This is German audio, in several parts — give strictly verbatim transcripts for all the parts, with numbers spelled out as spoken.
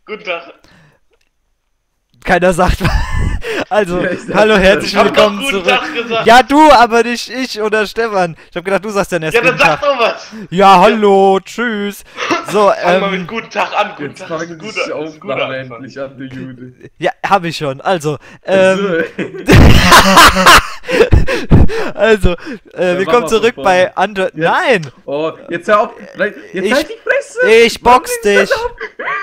Guten Tag. Keiner sagt was. Also, Ja, ich sag- hallo, herzlich Ich hab willkommen doch guten zurück. Tag gesagt. Ja, du, aber nicht ich oder Stefan. Ich hab gedacht, du sagst dann erst Ja, dann guten sag Tag. doch was. Ja, hallo, tschüss. So, Fang mal mit ähm, guten Tag an. Guten Jetzt Tag ist fangen ein die guter, ist ein guter Aufnahme Anfang. endlich an, du Jude. ja, hab ich schon. Also, ähm, So. also, äh, Ja, wir mach kommen mal zurück von bei vorne. Under... Jetzt. Nein! Oh, jetzt hör auf. Jetzt Ich- halt die Fresse. Ich Warum box legst du dich! das auf?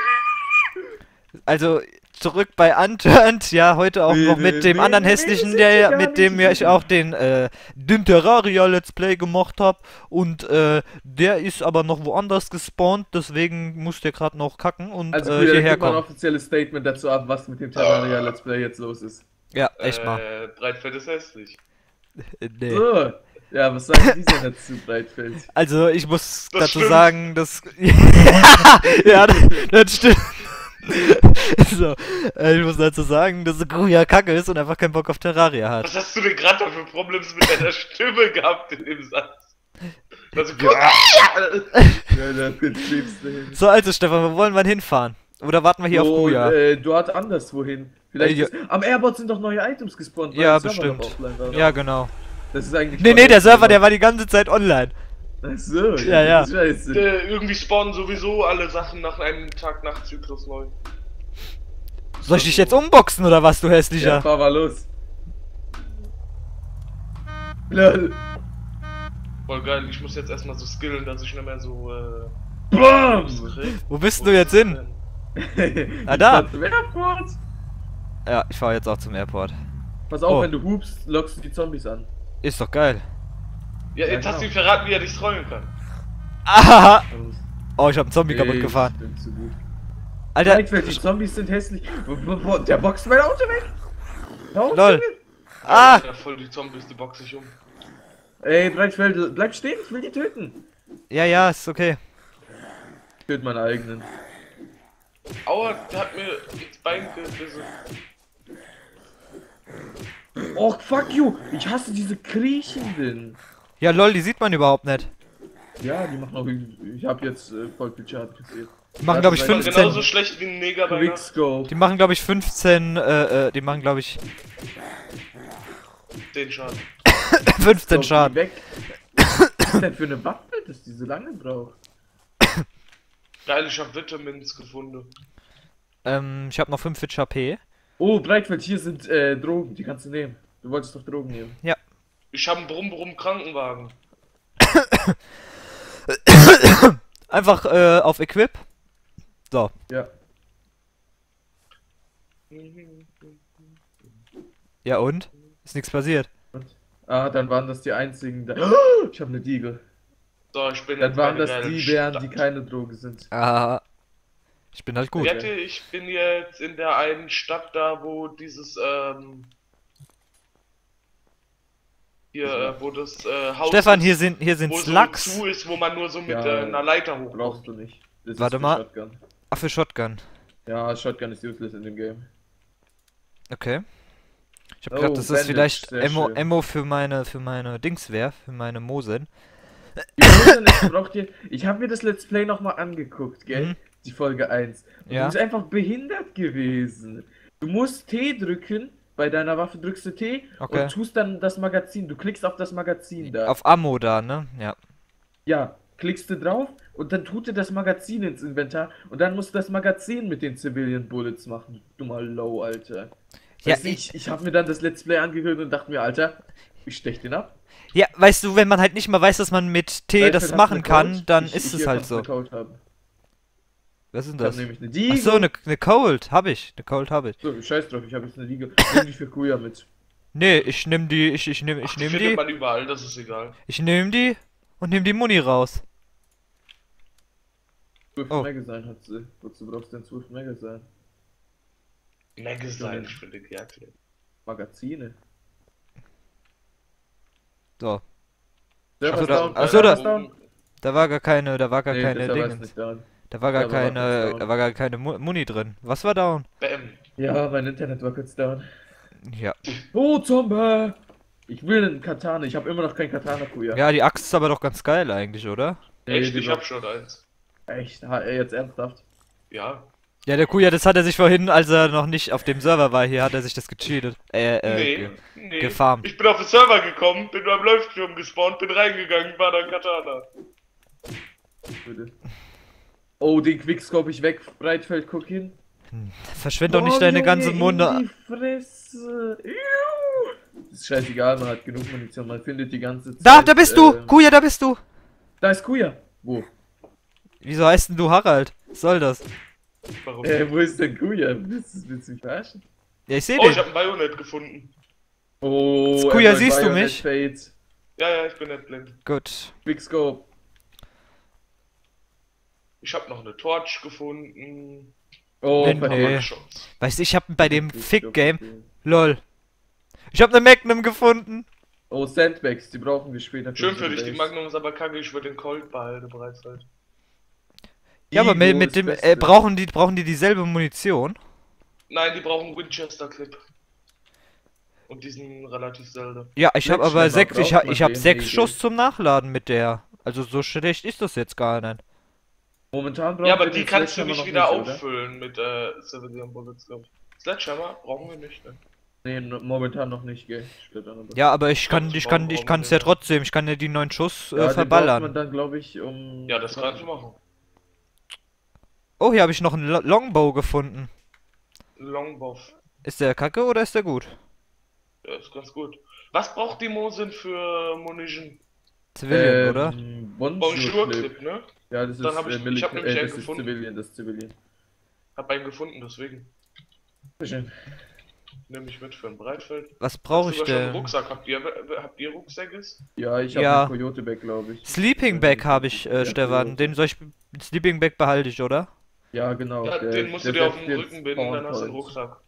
Also, zurück bei Unturned, ja, heute auch Nee, noch nee, mit dem nee, anderen nee, hässlichen, sind der, sie ja- gar mit dem nicht, ja sind ich auch den, äh, den Terraria Let's Play gemacht hab. Und, äh, der ist aber noch woanders gespawnt, deswegen muss der gerade noch kacken und, Also, äh, gut, dann hierher gib mal ein kommen. offizielles Statement dazu ab, was mit dem Terraria Let's Play jetzt los ist. Ja, echt mal. Äh, Breitfeld ist hässlich. Äh, Nee. So. Ja, was sagen die denn dazu, Breitfeld? Also, ich muss Das dazu stimmt. sagen, dass. Ja, das, das stimmt. So, äh, ich muss dazu sagen, dass Kuya kacke ist und einfach keinen Bock auf Terraria hat. Was hast du denn gerade da für Problems mit deiner Stimme gehabt in dem Satz? Also, Ja. Ja, da klebst du hin. So, also, Stefan, wo wollen wir hinfahren? Oder warten wir hier auf So, Kuya? äh, dort anderswohin. Vielleicht Äh, ja. ist, am Airbot sind doch neue Items gespawnt. weil Ja, der Server noch bestimmt. offline war. Ja, genau. Das ist eigentlich. Nee, nee, der Server, der war die ganze Zeit online. Ach so, Ja, ja. Scheiße. äh, irgendwie spawnen sowieso alle Sachen nach einem Tag-Nacht-Zyklus neu. Soll ich dich jetzt umboxen oder was, du Ja, hässlicher? fahr mal los. Lol. Voll geil, ich muss jetzt erstmal so skillen, dass ich nicht mehr so, äh... Bam! krieg. Wo bist du jetzt hin? Ah, da. Ich fahr zum Airport. Ja, ich fahre jetzt auch zum Airport. Pass auf, Oh. wenn du hupst, lockst du die Zombies an. Ist doch geil. Ja, jetzt Ja, hast du ihm genau. verraten, wie er dich trollen kann. Aha! Oh, ich hab einen Zombie kaputt Ey, gefahren. ich bin zu gut. Alter, Breitfeld, die Zombies sind hässlich. Wo- wo- wo- Der boxt mein Auto weg. Hör auf Lol. damit. ah! Ja, voll die Zombies, die boxe ich um. Ey, Breitfeld, bleib stehen, ich will die töten. Ja, ja, ist okay. Ich töte meine eigenen. Aua, der hat mir ins Bein gebissen. Oh, fuck you. Ich hasse diese Kriechenden. Ja, lol, die sieht man überhaupt nicht. Ja, die machen auch. Ich hab jetzt äh, voll viel Schaden kassiert. Die machen, Das glaube ich, ist War fünfzehn. genauso schlecht wie ein Neger bei Nacht. Quickscope. Die machen, glaube ich, fünfzehn, äh, äh, die machen, glaube ich, Den Schaden. fünfzehn Stop, Schaden. die weg. Was ist denn für eine Waffe, dass die so lange braucht? Geil, ich hab Vitamins gefunden. Ähm, ich habe noch fünfundvierzig H P. Oh, Breitfeld, hier sind äh, Drogen, die kannst du nehmen. Du wolltest doch Drogen nehmen. Ich hab einen Brumm-Brumm-Krankenwagen. Einfach, äh, auf Equip. So. Ja. Ja, und? Ist nichts passiert. Und? Ah, dann waren das die einzigen. Da oh, ich habe eine Diegel. So, ich bin Dann jetzt waren bei das der die geilen Bären, die Stadt. keine Droge sind. Ah. Ich bin halt gut. Wette, ich bin jetzt in der einen Stadt da, wo dieses, ähm... Hier, äh, wo das, äh, Haus Stefan, ist, hier sind, hier sind wo so Slugs. zu ist, wo man nur so mit Ja, äh, einer Leiter hochkommt. Brauchst du nicht. Das Warte ist für mal. Shotgun. Ach, für Shotgun. Ja, Shotgun ist useless in dem Game. Okay. Ich hab Oh, gedacht, dass das Bandage, vielleicht sehr Ammo, schön. Ammo für meine, für meine Dings wäre, für meine Mosen. Die Hosen, ich brauch dir. Ich habe mir das Let's Play nochmal angeguckt, gell? Mhm. Die Folge eins. Und Ja. Du bist einfach behindert gewesen. Du musst T drücken, bei deiner Waffe drückst du T Okay. und tust dann das Magazin. Du klickst auf das Magazin da. Auf Ammo da, ne? Ja. Ja, klickst du drauf und dann tut dir das Magazin ins Inventar und dann musst du das Magazin mit den Civilian Bullets machen. Du mal low, Alter. Ja, Weißt du, ich ich habe mir dann das Let's Play angehört und dachte mir, Alter, ich stech den ab. Ja, weißt du, wenn man halt nicht mal weiß, dass man mit T Vielleicht das hast du machen eine kann, Couch. dann Ich- ist ich es hier halt kannst so. eine Couch haben. Was ist denn Ich hab das? nämlich eine Ach Diegel. so, eine, eine Cold, hab ich. Eine Cold hab ich. So, scheiß drauf, ich habe jetzt eine Diegel. Nimm die für Kuya mit. Nee, ich nehm die, ich, ich nehm, Ach, ich die nehm findet die, man überall, das ist egal. ich nehm die und nehm die Muni raus. zwölf Oh. Magazine hat sie. Wozu brauchst du denn zwölf Magazine? Magazine, ich finde die erklärt. Magazine. So. Server Ach so, ist da- down, ach so, Server da- ist down. Da war gar keine, da war gar Nee, keine der Server ist Dingens. nicht down. Da war gar Da war was keine, down. da war gar keine Mu- Muni drin. Was war down? Bam. Ja, mein Internet war kurz down. Ja. Oh, Zombie! Ich will einen Katana, ich habe immer noch keinen Katana, Kuya. Ja, die Axt ist aber doch ganz geil eigentlich, oder? Nee, Echt, die ich war- hab schon eins. Echt, ha, ey, jetzt ernsthaft. Ja. Ja, der Kuya, das hat er sich vorhin, als er noch nicht auf dem Server war, hier hat er sich das gecheatet. Äh, äh, Nee, ge nee. gefarmt. Ich bin auf den Server gekommen, bin beim Leuchtturm gespawnt, bin reingegangen, war dann Katana. Bitte. Oh, den Quickscope ich weg, Breitfeld, guck hin. Verschwend doch nicht Oh, deine Junge, ganze in Munde. die Fresse. Iu. Ist scheißegal, man hat genug Munition, man findet die ganze Zeit. Da, da bist du! ähm, Kuya, da bist du! Da ist Kuya. Wo? Wieso heißt denn du Harald? Was soll das? Warum? Äh, wo ist denn Kuya? Willst, du- willst du mich verarschen? Ja, ich sehe Oh, den. ich hab ein Bayonet gefunden. Oh, Kuya, er war siehst du Bayonet mich? Fades. Ja, ja, ich bin nicht blind. Gut. Quickscope. Ich hab noch eine Torch gefunden. Oh, Nee, Aber nee. eine Chance. Weißt du, ich hab bei dem Quickscope Fick-Game. spielen. Lol. Ich hab ne Magnum gefunden. Oh, Sandbags, die brauchen wir später. Schön für unsere dich, die Base. Magnum ist aber kacke, ich würde den Colt behalten bereits halt. Ja, aber mit, Eagle mit ist dem. Beste. Äh, brauchen die brauchen die dieselbe Munition? Nein, die brauchen Winchester Clip. Und die sind relativ selten. Ja, ich hab aber Schneller sechs. Ich, braucht ha, man ich hab den sechs Eagle. Schuss zum Nachladen mit der. Also so schlecht ist das jetzt gar nicht. Momentan brauchen Ja, aber wir die den kannst du Sledgehammer nicht noch wieder oder? auffüllen mit äh, Civilian Bullets, glaube ich. Sledgehammer brauchen wir nicht, ne? Nee, no- momentan noch nicht, gell? Steht da noch. Ja, aber ich kann, Kannst du ich kann, bauen, ich brauchen kann's wir ja trotzdem. Ich kann ja die neun Schuss äh, Ja, den braucht man verballern. dann, glaube ich, um. Ja, das kannst du machen. Oh, hier habe ich noch einen Lo- Longbow gefunden. Longbow. Ist der kacke oder ist der gut? Ja, ist ganz gut. Was braucht die Mosin für Munition? Civilian, ähm, oder? Bonjour Clip. Bonjour-Clip, ne? Ja, das ist Dann hab ich- äh, ich Militär. hab nämlich Äh, einen das ist gefunden. Civilian, das ist Civilian. Hab einen gefunden, deswegen. Bitteschön. Nehme ich mit für ein Breitfeld. Was brauche ich Sogar schon einen denn? Rucksack. Habt ihr, habt ihr Rucksäcke? Ja, ich habe Ja. einen Coyote Bag, glaube ich. Sleeping Bag habe ich, äh, Ja, Stefan. Coyote. Den soll ich. Sleeping Bag behalte ich, oder? Ja, genau. Ja, der- den musst du der dir auf setzt den jetzt Rücken binden, dann hast du einen Spawn Rucksack.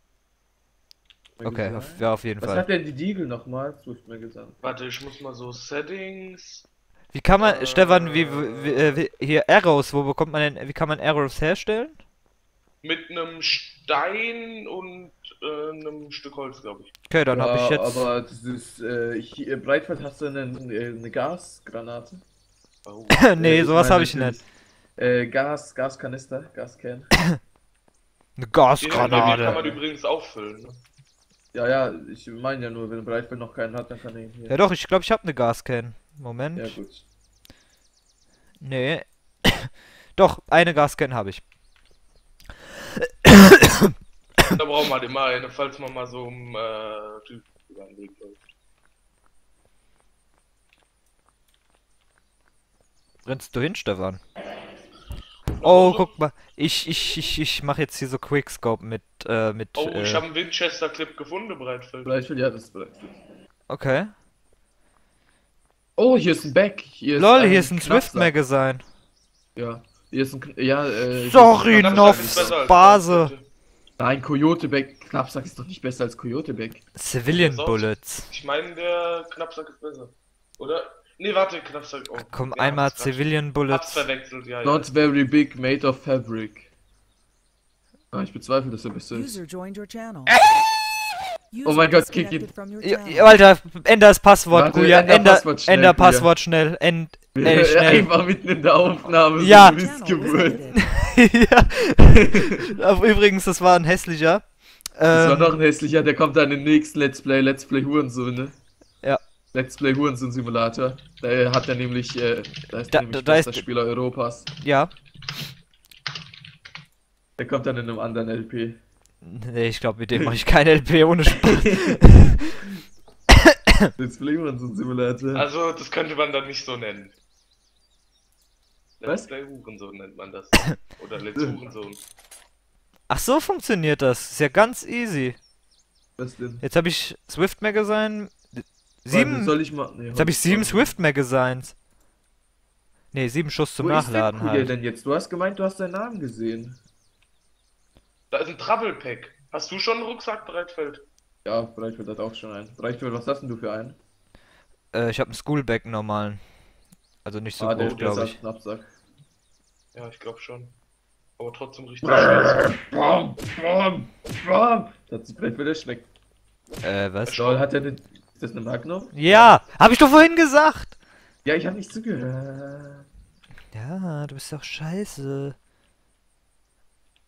Points. Okay, auf, ja, auf jeden Was Fall. hat denn die Deagle nochmal? Swift mir gesagt. Warte, ich muss mal so Settings. Wie kann man, Äh, Stefan, wie, wie, äh, wie, hier Arrows, wo bekommt man denn, wie kann man Arrows herstellen? Mit einem Stein und äh, einem Stück Holz, glaube ich. Okay, dann habe ich Ja, jetzt. aber das ist, äh, hier, Breitfeld hast du eine, äh, eine Gasgranate? Oh. Nee, Äh, sowas meine habe ich natürlich- nicht. Äh, Gas, Gaskanister, Gascan. Eine Die kann man Gasgranate. übrigens auffüllen. Ne? Ja, ja, ich meine ja nur, wenn Breitfeld noch keinen hat, dann kann er ihn hier. Ja doch, ich glaube, ich habe eine Gascan. Moment. Ja, gut. Nee. Doch, eine Gascan habe ich. Da braucht man immer eine, falls man mal so um äh, Typ über den Weg läuft. Rennst du hin, Stefan? Oh, guck mal. Ich, ich, ich, ich mache jetzt hier so Quickscope mit, äh, mit, Oh, ich äh, habe einen Winchester Clip gefunden, Breitfeld. Breitfeld, ja, das ist Breitfeld. okay. Oh, hier ist ein Back. Hier Lol, ein hier ist ein Swift Knappsack. Magazine. Ja, hier ist ein, Kn- ja, äh... Sorry, hier ist ein Noff. Knappsack. ist besser als Base. Breitfeld. Nein, Coyote Back. Knappsack ist doch nicht besser als Coyote Back. Civilian So. Bullets. Ich meine, der Knappsack ist besser. Oder? Nee, warte, Knappsack. Oh. Komm, Ja, einmal hab's grad- Civilian Hab's Bullets. verwechselt, ja. ja. Not very big, made of fabric. Ah, ich bezweifle, dass er besser ist. User joined your channel. Oh mein Gott, kick ihn. Disconnected from your Ja, channel. ja, Alter, änder das Passwort, Warte, Kuya. änder Änder, Passwort schnell, änder Kuya. Passwort schnell. End, ey, schnell. Einfach mitten in der Aufnahme. Ja. So eine Channel Missgeburt. visited. ja. Aber übrigens, das war ein hässlicher. Das war Ähm, noch ein hässlicher, der kommt dann im nächsten Let's Play, Let's Play Hurensohn, ne? Ja. Let's Play Hurensohn Simulator. Da hat er nämlich, äh, da ist Da- er nämlich da ist- bester Spieler Europas. ja. Der kommt dann in einem anderen L P. Nee, ich glaube, mit dem mache ich kein L P ohne Spaß. Let's Play Hurensohn Simulator. Also, das könnte man dann nicht so nennen. Was? Let's Play Hurensohn nennt man das. Oder Let's Hurensohn. Ach so funktioniert das. Ist ja ganz easy. Was denn? Jetzt habe ich Swift Magazine. Warte, Sieben. Soll ich mal. Nee, Jetzt habe ich sieben warte. Swift Magazines. Nee, sieben Schuss zum Wo Nachladen ist der Kuya halt. denn jetzt? Du hast gemeint, du hast seinen Namen gesehen. Da ist ein Trouble Pack. Hast du schon einen Rucksack, Breitfeld? Ja, Breitfeld hat auch schon einen. Breitfeld, was hast denn du für einen? Äh, ich habe einen Schoolbag normalen. Also nicht so ah, der, groß, der glaube ist ich. Knappsack. Ja, ich glaube schon. Aber trotzdem richtig schwer. Bam, bam, bam. Das hat sich Breitfeld erschreckt. Äh, was? Lol, hat er eine. Ist das eine Magnum? Ja, habe ich doch vorhin gesagt. Ja, ich habe nicht zugehört. Ja, du bist doch scheiße.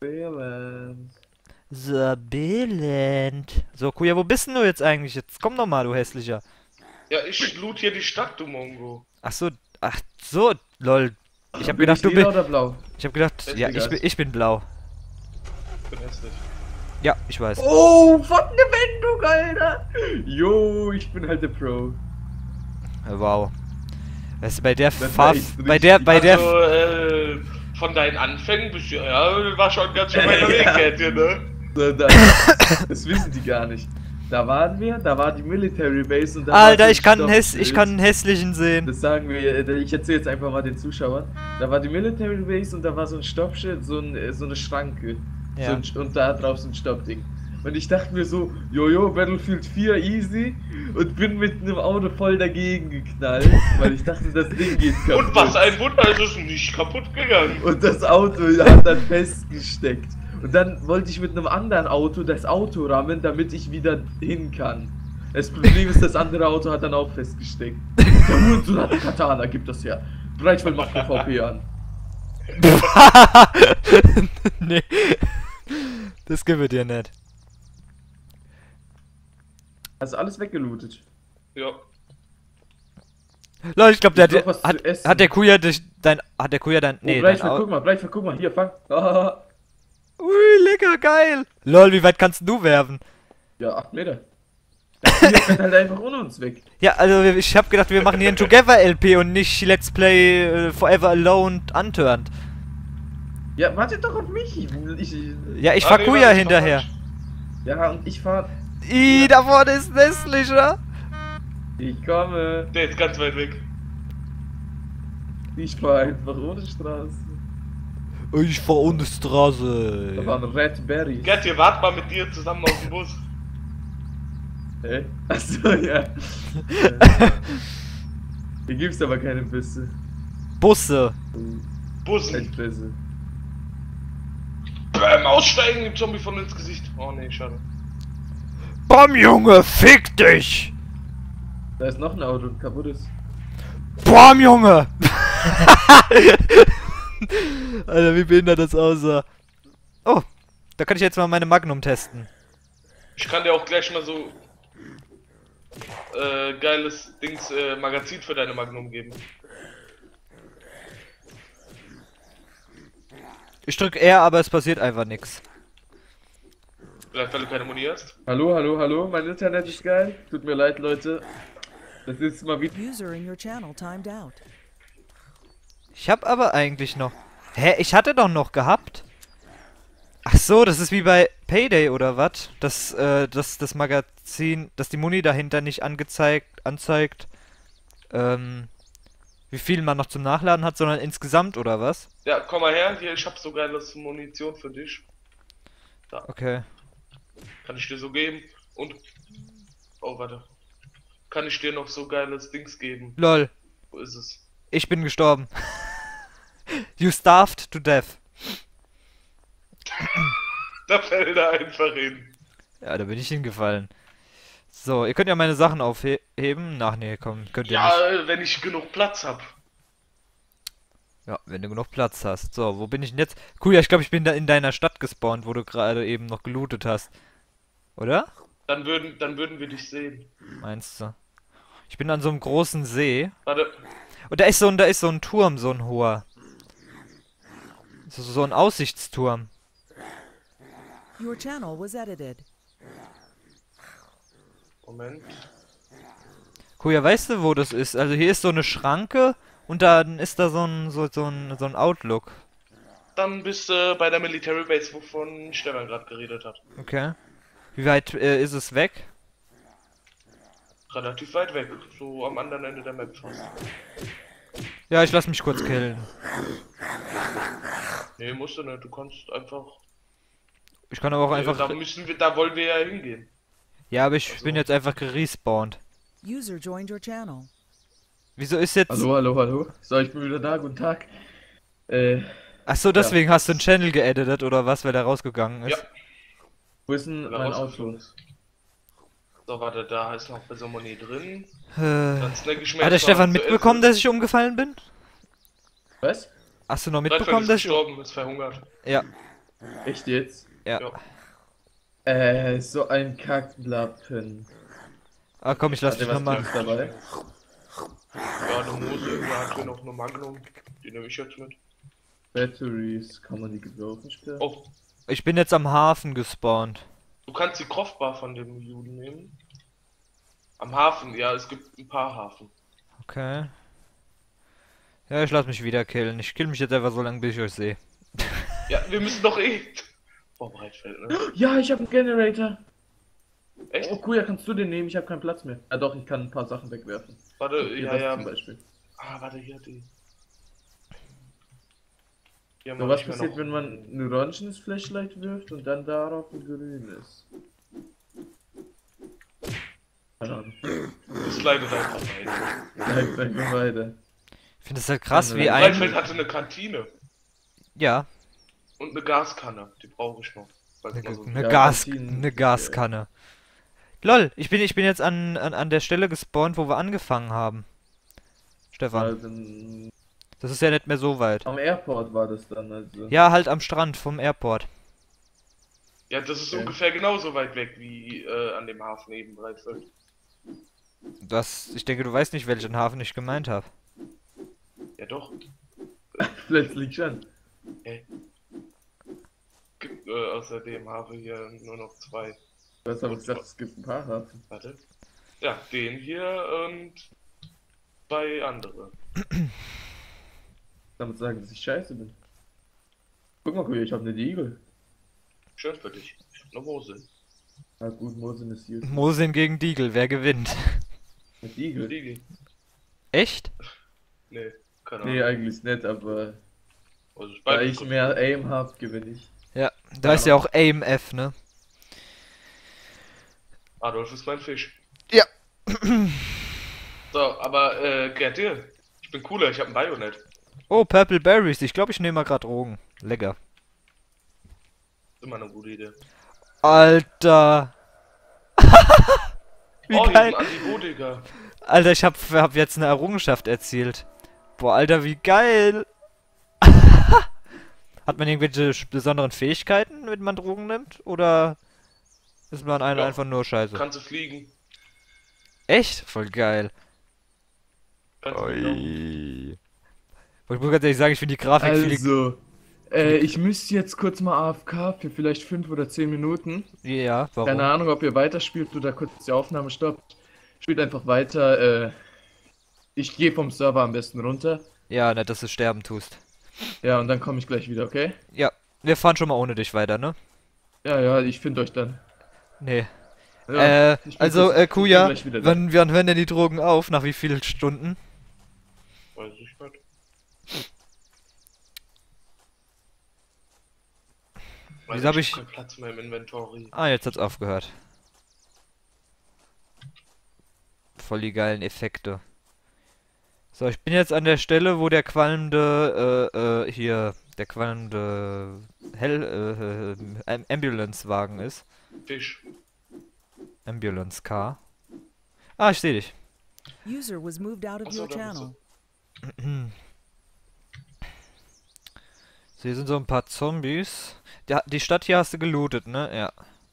Brillant. Sabelend. So, Kuya, wo bist denn du jetzt eigentlich? Jetzt komm doch mal, du hässlicher. Ja, ich loot hier die Stadt, du Mongo. Ach so, ach so, lol. Ich hab Bin gedacht, ich du lila bist. oder blau? Ich hab gedacht, ja, ich bin, ich bin blau. Ich bin hässlich. Ja, ich weiß. Oh, was eine Wendung, Alter! Jo, ich bin halt der Pro. Wow. Weißt du, bei der Das war Farb, echt bei der, bei der, Also, äh, von deinen Anfängen bist du, ja, war schon ganz schön meine Ja. Wegkette, ne? So, da, das wissen die gar nicht. Da waren wir, da war die Military Base und da war Alter, so ich kann, einen ein häss, ich kann einen hässlichen sehen. Das sagen wir, äh, ich erzähle jetzt einfach mal den Zuschauern. Da war die Military Base und da war so ein Stoppschild, so, ein, äh, so eine Schranke. Ja. So ein, und da drauf so ein Stoppding. Und ich dachte mir so, jojo, Battlefield vier easy und bin mit einem Auto voll dagegen geknallt, weil ich dachte, das Ding geht kaputt. Und was ein Wunder, ist es nicht kaputt gegangen. Und das Auto hat dann festgesteckt. Und dann wollte ich mit einem anderen Auto das Auto rammen, damit ich wieder hin kann. Das Problem ist, das andere Auto hat dann auch festgesteckt. Der Hurensohn hat eine Katana, gib das her. Breitfeld macht PvP an. Nee. Das gibt es dir nicht. Hast du alles weggelootet? Ja. Leute, ich glaube, der Ich brauch hat, was zu hat, essen. hat der Kuya dich, dein, hat der Kuya dein, Oh, nee, dein Breitfeld, Au- guck mal, Breitfeld, guck mal, hier, fang. Ah, Ui, lecker, geil. Lol, wie weit kannst du werfen? ja, acht Meter. Das Tier rennt halt einfach ohne uns weg. Ja, also ich hab gedacht, wir machen hier ein Together L P und nicht Let's Play äh, Forever Alone Unturned. Ja, wartet doch auf mich. Ich, ich, Ja, ich Ah, fahr nee, Kuya warte, hinterher. falsch. ja, und ich fahr. Ih, da vorne ist ein hässlicher. Ich komme. Der ist ganz weit weg. Ich fahr einfach ohne Straße. Ich fahr ohne Da Straße. waren Red Berries. Gerd, wir warten mal mit dir zusammen auf dem Bus. Hä? Achso, ja. Hier gibt's aber keine Bisse. Busse. Bussen. Echt Bisse. Bäm, aussteigen, dem Zombie von ins Gesicht. Oh nee, schade. Bam, Junge, fick dich. Da ist noch ein Auto und kaputt ist. Bam, Junge. Alter, wie behindert das aussah. Oh, da kann ich jetzt mal meine Magnum testen. Ich kann dir auch gleich mal so äh, geiles Dings äh, Magazin für deine Magnum geben. Ich drück R, aber es passiert einfach nichts. Vielleicht weil du keine Muni hast. Hallo, hallo, hallo, mein Internet ist geil. Tut mir leid, Leute. Das ist mal wieder. User in your channel timed out. Ich hab aber eigentlich noch... Hä, ich hatte doch noch gehabt. Ach so, das ist wie bei Payday oder was? Dass, äh, dass das Magazin, dass die Muni dahinter nicht angezeigt, anzeigt, ähm, wie viel man noch zum Nachladen hat, sondern insgesamt oder was? Ja, komm mal her, hier, ich hab so geiles Munition für dich. Okay. Kann ich dir so geben. Und. Oh, warte. Kann ich dir noch so geiles Dings geben? Lol, Wo ist es? ich bin gestorben. You starved to death. Da fällt er einfach hin. Ja, da bin ich hingefallen. So, ihr könnt ja meine Sachen aufheben. Ach nee, komm, könnt ihr Ja, nicht. äh, wenn ich genug Platz hab. Ja, wenn du genug Platz hast. So, wo bin ich denn jetzt? Cool, ja, ich glaube, ich bin da in deiner Stadt gespawnt, wo du gerade eben noch gelootet hast. Oder? Dann würden, dann würden wir dich sehen. Meinst du? Ich bin an so einem großen See. Warte. Und da ist so ein, da ist so ein Turm, so ein hoher. So, so ein Aussichtsturm. Your channel was edited. Moment. Cool, ja, weißt du, wo das ist? Also hier ist so eine Schranke und dann ist da so ein, so, so ein, so ein Outlook. Dann bist du bei der Military Base, wovon Stefan gerade geredet hat. Okay. Wie weit äh, ist es weg? Relativ weit weg. So am anderen Ende der Map fast. Ja, ich lass mich kurz killen. Nee, musst du nicht. Du kannst einfach. Ich kann aber auch einfach... Da müssen wir, da wollen wir ja hingehen. Ja, aber ich Also- bin jetzt einfach gerespawnt. User joined your channel. Wieso ist jetzt... Hallo, hallo, hallo. So, ich bin wieder da. Guten Tag. Äh, Achso, deswegen hast du einen Channel geeditet oder was, weil der rausgegangen ist? Ja. wo ist denn Oder mein rausgeflogen Auto? ist. So, warte, da ist noch Besomonie drin. Äh, Dann snack ich mir hat der jetzt noch Stefan zu mitbekommen, essen. dass ich umgefallen bin? Was? Hast du noch Breitfeld mitbekommen, ist dass ich... gestorben, ist verhungert. Ja. Echt jetzt? Ja. Ja. Äh, so ein Kackblappen. Ah, komm, ich lass Hat dich der was nochmal. Gutes dabei? Ja, eine Mose, da hat hier noch eine Magnum. Die nehme ich jetzt mit. Batteries, kann man die gebrauchen später? Oh, Ich bin jetzt am Hafen gespawnt. du kannst die Crossbar von dem Juden nehmen. Am Hafen, ja, es gibt ein paar Hafen. Okay. Ja, ich lass mich wieder killen. Ich kill mich jetzt einfach so lange, bis ich euch sehe. Ja, wir müssen doch eh. Boah, Breitfeld, ne? Ja, ich habe einen Generator. Echt? Oh, cool, ja, kannst du den nehmen? Ich habe keinen Platz mehr. Ah, doch, ich kann ein paar Sachen wegwerfen. Warte, Hier ja, das ja. zum Beispiel. Ah, warte, hier die. Hier haben So, wir was nicht mehr passiert, noch- wenn man ein orangenes Flashlight wirft und dann darauf ein grünes? Keine Ahnung. Das leidet einfach weiter. Bleibt einfach weiter. Ich finde es halt krass, wie Breitfeld ein. hatte eine Kantine Ja, und eine Gaskanne. Die brauche ich noch. falls eine, mal so- eine Ja, Gas, Kantinen- eine Gaskanne. Lol, ich bin, ich bin jetzt an, an, an der Stelle gespawnt, wo wir angefangen haben. Stefan, Also, m, das ist ja nicht mehr so weit. am Airport war das dann, also. Ja, halt am Strand vom Airport. Ja, das ist Okay. ungefähr genauso weit weg wie äh, an dem Hafen eben Breitfeld. Das, ich denke, du weißt nicht, welchen Hafen ich gemeint habe. Ja doch. Plötzlich schon. Gibt äh, außer dem Hafen hier nur noch zwei. Du hast aber gesagt, es gibt ein paar Hafen. Warte. Ja, den hier und zwei andere. Damit sagen, dass ich scheiße bin. Guck mal, Kuya, ich habe eine Eagle. Schön für dich. Ich hab eine Mose. Na gut, Mosin ist hier. Mosin gegen Deagle, wer gewinnt? Mit Eagle? Liege. Echt? Nee, keine Nee, Ahnung. eigentlich nicht, aber Also ich da beide ich mehr Aim habe, gewinne ich. Ja, da ist ja auch Aim F, ne? Adolf ist mein Fisch. Ja. So, aber äh, Gertil, ich bin cooler, ich hab ein Bayonet. Oh, Purple Berries. Ich glaube, ich nehme mal gerade Drogen. Lecker. Ist immer eine gute Idee. Alter. Wie oh, hier ist geil. ein Antibiotika. Alter, ich hab, hab jetzt eine Errungenschaft erzielt. Boah, Alter, wie geil. Hat man irgendwelche sch- besonderen Fähigkeiten, wenn man Drogen nimmt? Oder ist man ein- Ja. einfach nur scheiße? Kannst du fliegen. Echt? Voll geil. Kannst du fliegen. Ui. Ich muss ganz ehrlich sagen, ich finde die Grafik viel... Also, äh, ich müsste jetzt kurz mal A F K für vielleicht fünf oder zehn Minuten. Ja, warum? Keine Ahnung, ob ihr weiterspielt oder kurz die Aufnahme stoppt. Spielt einfach weiter. Äh, ich gehe vom Server am besten runter. Ja, nicht, dass du sterben tust. Ja, und dann komme ich gleich wieder, okay? Ja, wir fahren schon mal ohne dich weiter, ne? Ja, ja, ich finde euch dann. Nee. Ja, äh, ich bin also, kurz- äh, ich bin Kuya, gleich wieder da. wann, wann hören denn die Drogen auf? Nach wie vielen Stunden? Weiß ich nicht. Weil Wieso hab ich- keinen Platz mehr im Inventory. Ah, jetzt hat's aufgehört. Voll die geilen Effekte. So, ich bin jetzt an der Stelle, wo der qualmende, äh, äh, hier, der qualmende Hell, äh, äh, Am- Ambulance-Wagen ist. Fisch. Ambulance Car. Ah, ich sehe dich. User was moved out of Achso, your da bist channel. du. So, hier sind so ein paar Zombies. Die, die Stadt hier hast du gelootet, ne? Ja.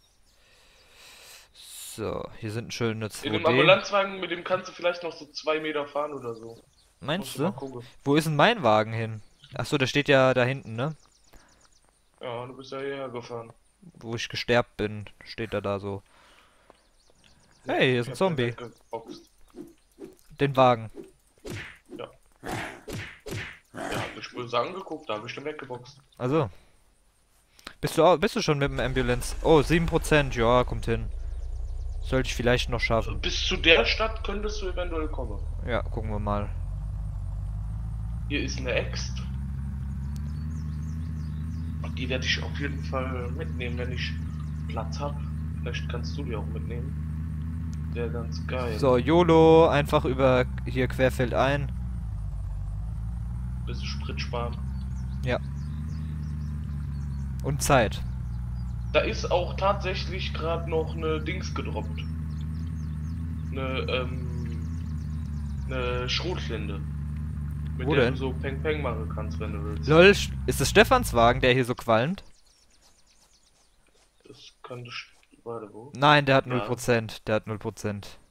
So, hier sind schöne In dem zwei D. Ambulanzwagen, mit dem kannst du vielleicht noch so zwei Meter fahren oder so. Meinst Musst mal du? gucken. Wo ist denn mein Wagen hin? Achso, der steht ja da hinten, ne? Ja, du bist ja hierher gefahren. Wo ich gesterbt bin, steht er da so. Hey, hier ist ein Ich hab den Zombie. weggeboxt. Den Wagen. Ja, hab mich böse angeguckt, da hab ich den weggeboxt. Also. Bist du, au- bist du schon mit dem Ambulance? Oh, sieben Prozent. Ja, kommt hin. Sollte ich vielleicht noch schaffen. Bis zu der Stadt könntest du eventuell kommen. Ja, gucken wir mal. Hier ist eine Axt. Und die werde ich auf jeden Fall mitnehmen, wenn ich Platz habe. Vielleicht kannst du die auch mitnehmen. Der ganz geil. So, YOLO, einfach über hier querfeld ein. Bisschen Sprit sparen. Und Zeit. Da ist auch tatsächlich gerade noch eine Dings gedroppt. Eine, ähm, eine Schrotflinte. Mit Wo der denn? du so Peng Peng machen kannst, wenn du willst. Lol, ist es Stefans Wagen, der hier so qualmt? Das könnte. st- Warte, wo? Nein, der hat Ja. null Prozent. Der hat null Prozent.